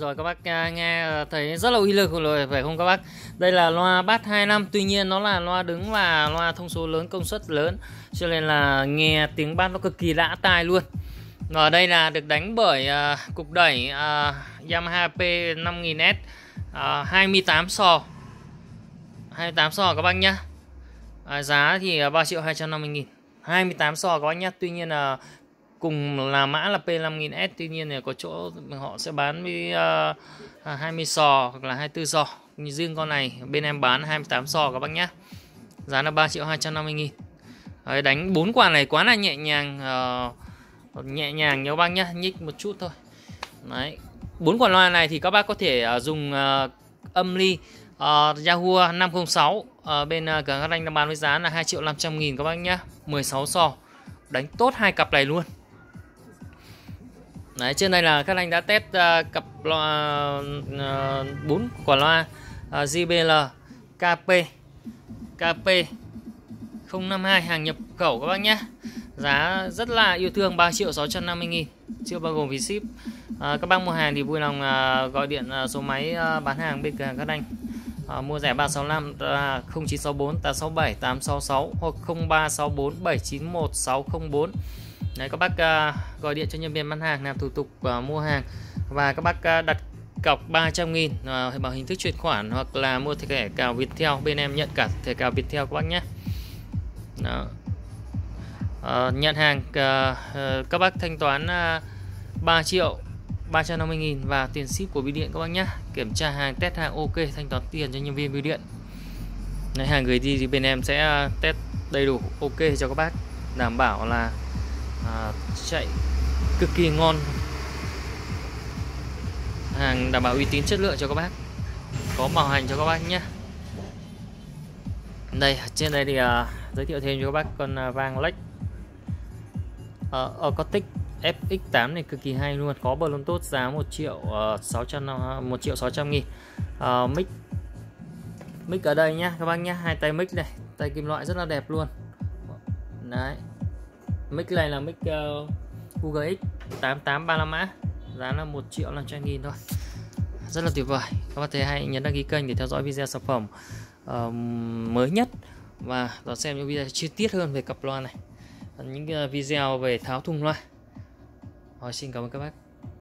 rồi các bác nghe thấy rất là uy lực rồi phải không các bác? Đây là loa Bass 25, tuy nhiên nó là loa đứng và loa thông số lớn, công suất lớn, cho nên là nghe tiếng bass nó cực kỳ đã tai luôn. Và đây là được đánh bởi cục đẩy Yamaha P5000S 28 sò. 28 sò các bác nhá. Giá thì 3.250.000. 28 sò các bác nhá. Tuy nhiên là cùng là mã là P5000S, tuy nhiên là có chỗ họ sẽ bán với 20 sò hoặc là 24 sò. Như riêng con này bên em bán 28 sò các bác nhá. Giá là 3.250.000. Đấy, đánh 4 quả này quá là nhẹ nhàng, nhẹ nhàng nha các bác nhá, nhích một chút thôi. Đấy. 4 quả loa này thì các bác có thể dùng âm ly Yahoo 506 bên cửa hàng Anh đang bán với giá là 2.500.000 các bác nhá. 16 sò. Đánh tốt hai cặp này luôn. Đấy, trên đây là các anh đã test cặp loa 4 quả loa JBL KP 052 hàng nhập khẩu các bác nhé. Giá rất là yêu thương, 3.650.000 chưa bao gồm phí ship. Các bác mua hàng thì vui lòng gọi điện số máy bán hàng bên cửa hàng các anh. Mua rẻ 365 0964 867 866 hoặc 0364 791 604. Đấy, các bác gọi điện cho nhân viên bán hàng làm thủ tục mua hàng, và các bác đặt cọc 300.000 bằng hình thức chuyển khoản hoặc là mua thẻ cào Viettel, bên em nhận cả thẻ cào Viettel các bác nhé. Nhận hàng các bác thanh toán 3.350.000 và tiền ship của bưu điện các bác nhé. Kiểm tra hàng, test hàng ok, thanh toán tiền cho nhân viên bưu điện. Đấy, hàng gửi đi thì bên em sẽ test đầy đủ ok cho các bác, đảm bảo là chạy cực kỳ ngon, hàng đảm bảo uy tín chất lượng cho các bác, có bảo hành cho các bác nhé. Đây, trên đây thì giới thiệu thêm cho các bác con vang Lex Acoustic FX8 này cực kỳ hay luôn, có Bluetooth, giá 1.600.000. Mic ở đây nhá các bác nhé, hai tay mic này, tay kim loại rất là đẹp luôn. Đấy, mic này là mic UGX 8835 mã, giá là 1.500.000 thôi, rất là tuyệt vời. Các bác thấy hay nhấn đăng ký kênh để theo dõi video sản phẩm mới nhất và đón xem những video chi tiết hơn về cặp loa này, những video về tháo thùng loa. Xin cảm ơn các bác.